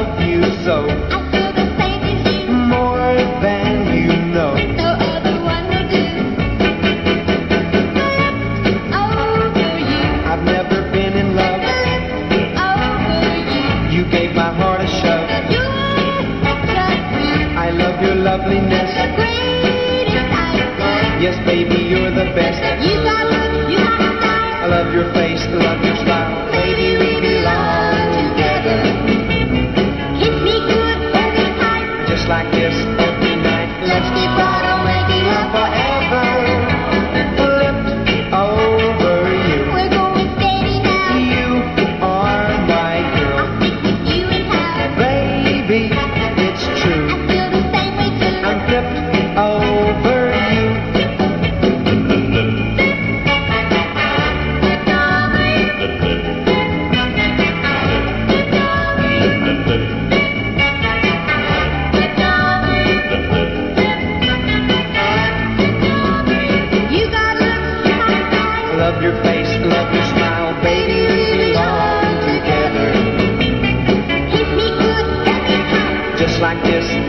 love you so. I feel the same as you. More than you know. No other one will do. Over you. I've never been in love. Over you. You gave my heart a shove. You're just me. I love your loveliness. The greatest I see. Yes, baby, you're the best. You got look, you got style. I love your face, I love your smile. Baby, we belong together. Kiss me good, hold me tight. Just like this every night. Let's keep right on making love forever. Flipped over you. We're going steady now. You are my girl. I'll stick with you in town. Baby, it's I true. feel the same way too. I'm flipped over you. You got look, you got style. I love your face, I love your smile. Baby, we belong together. Kiss me good, hold me tight. Just like this